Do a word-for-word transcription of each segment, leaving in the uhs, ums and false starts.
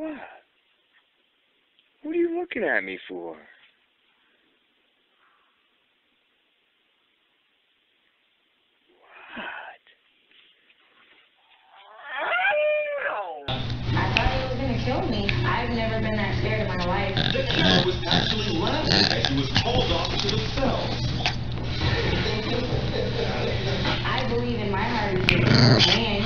What? What are you looking at me for? Kill me. I've never been that scared in my life. The killer was actually laughing as he was called off to the cells. I believe in my heart he's a man.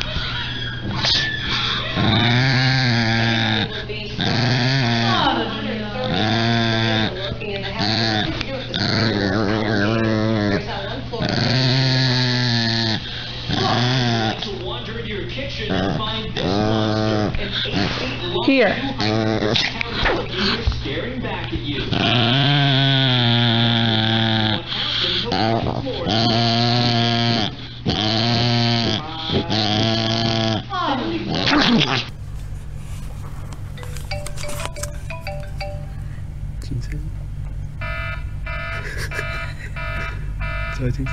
Looking in the house. To wander into your kitchen and find this monster. Here. Staring back at you. 진짜? 저 진짜?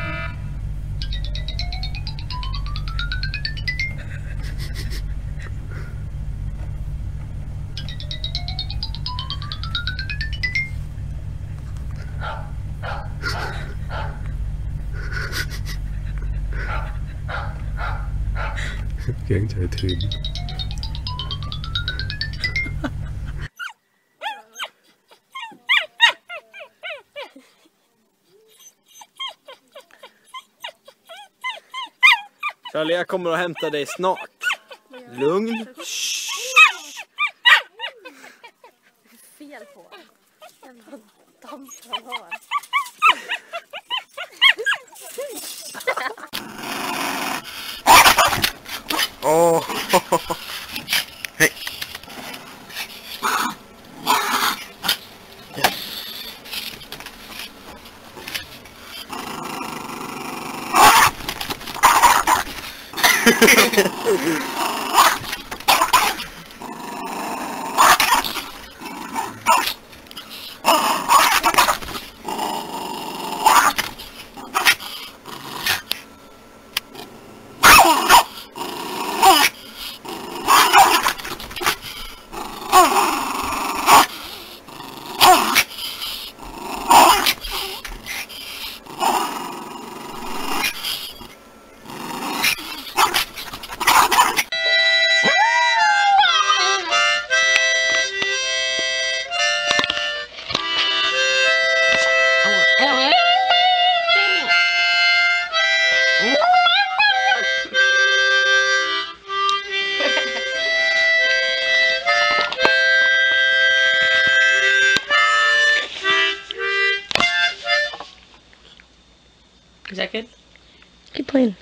Gán trời thuyền. Charlie, jag kommer att hämta dig snart. Lugn. Shh. Fel på. En dampar har. Åh. Hej. Is that good? Keep playing.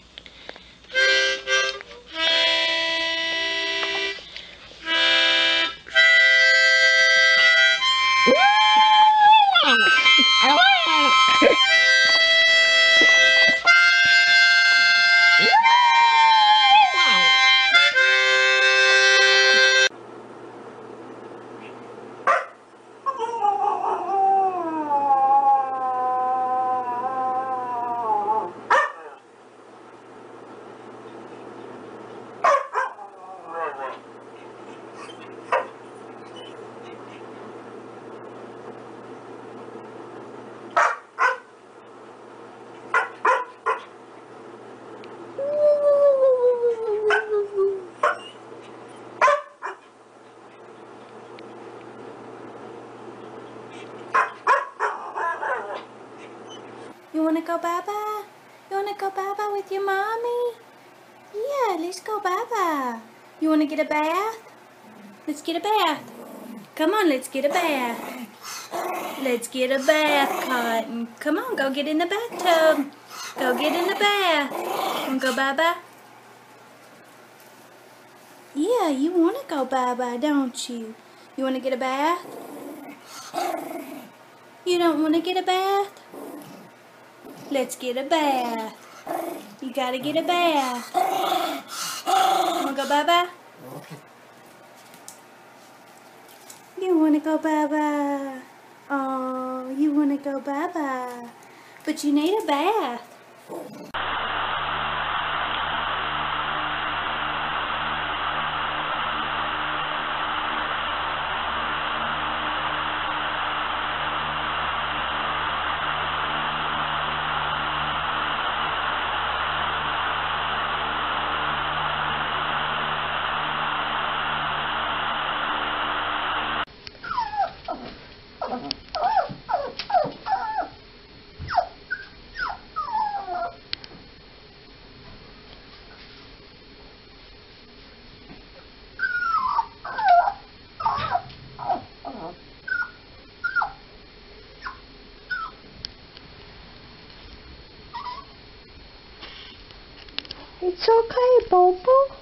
You wanna go baba? You wanna go baba with your mommy? Yeah, let's go baba. You wanna get a bath? Let's get a bath. Come on, let's get a bath. Let's get a bath, Cotton. Come on, go get in the bathtub. Go get in the bath. Wanna go baba? Yeah, you wanna go baba, don't you? You wanna get a bath? You don't wanna get a bath? Let's get a bath. You gotta get a bath. Wanna go baba? You wanna go baba? Oh, you wanna go baba? But you need a bath. It's okay, Bobo.